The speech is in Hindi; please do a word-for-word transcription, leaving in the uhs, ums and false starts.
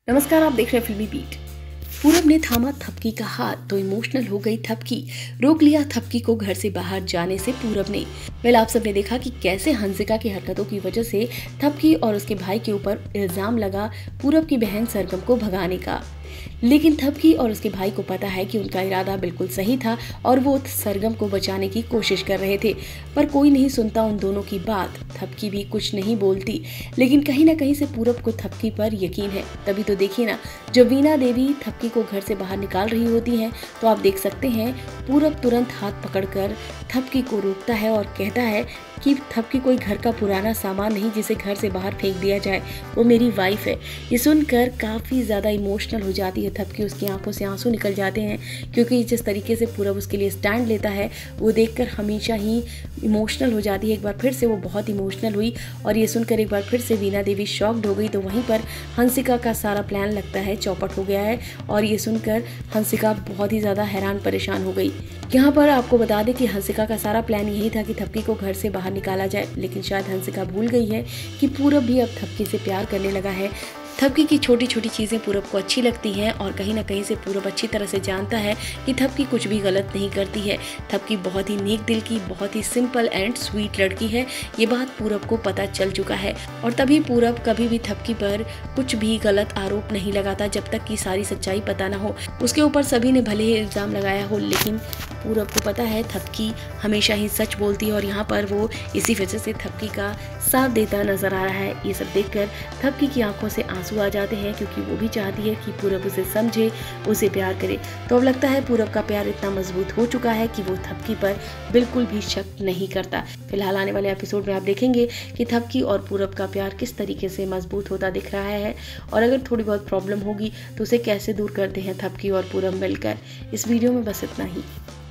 नमस्कार, आप देख रहे हैं फिल्मी बीट। पूरब ने थामा थपकी का हाथ तो इमोशनल हो गई थपकी, रोक लिया थपकी को घर से बाहर जाने से पूरब ने। वेल, आप सबने देखा कि कैसे हंसिका की हरकतों की वजह से थपकी और उसके भाई के ऊपर इल्जाम लगा पूरब की बहन सरगम को भगाने का। लेकिन थपकी और उसके भाई को पता है कि उनका इरादा बिल्कुल सही था और वो सरगम को बचाने की कोशिश कर रहे थे, पर कोई नहीं सुनता उन दोनों की बात। थपकी भी कुछ नहीं बोलती, लेकिन कहीं ना कहीं से पूरब को थपकी पर यकीन है। तभी तो देखिए ना, जब वीणा देवी थपकी को घर से बाहर निकाल रही होती हैं, तो आप देख सकते हैं पूरब तुरंत हाथ पकड़कर थपकी को रोकता है और कहता है कि थपकी कोई घर का पुराना सामान नहीं जिसे घर से बाहर फेंक दिया जाए, वो मेरी वाइफ है। ये सुनकर काफ़ी ज़्यादा इमोशनल हो जाती है थपकी, उसकी आंखों से आंसू निकल जाते हैं, क्योंकि जिस तरीके से पूरब उसके लिए स्टैंड लेता है वो देखकर हमेशा ही इमोशनल हो जाती है। एक बार फिर से वो बहुत इमोशनल हुई और ये सुनकर एक बार फिर से वीणा देवी शॉक्ड हो गई। तो वहीं पर हंसिका का सारा प्लान लगता है चौपट हो गया है और ये सुनकर हंसिका बहुत ही ज़्यादा हैरान परेशान हो गई। यहाँ पर आपको बता दें कि हंसिका का सारा प्लान यही था कि थपकी को घर से बाहर निकाला जाए, लेकिन शायद हंसिका भूल गई है कि पूरब भी अब थपकी से प्यार करने लगा है। थपकी की छोटी छोटी चीज़ें पूरब को अच्छी लगती हैं और कहीं ना कहीं से पूरब अच्छी तरह से जानता है कि थपकी कुछ भी गलत नहीं करती है। थपकी बहुत ही नेक दिल की, बहुत ही सिंपल एंड स्वीट लड़की है, ये बात पूरब को पता चल चुका है। और तभी पूरब कभी भी थपकी पर कुछ भी गलत आरोप नहीं लगाता जब तक कि सारी सच्चाई पता ना हो। उसके ऊपर सभी ने भले ही इल्ज़ाम लगाया हो, लेकिन पूरब को पता है थपकी हमेशा ही सच बोलती है और यहाँ पर वो इसी वजह से थपकी का साथ देता नजर आ रहा है। ये सब देखकर थपकी की आंखों से आंसू आ जाते हैं, क्योंकि वो भी चाहती है कि पूरब उसे समझे, उसे प्यार करे। तो अब लगता है पूरब का प्यार इतना मजबूत हो चुका है कि वो थपकी पर बिल्कुल भी शक नहीं करता। फिलहाल आने वाले एपिसोड में आप देखेंगे कि थपकी और पूरब का प्यार किस तरीके से मजबूत होता दिख रहा है और अगर थोड़ी बहुत प्रॉब्लम होगी तो उसे कैसे दूर करते हैं थपकी और पूरब मिलकर। इस वीडियो में बस इतना ही।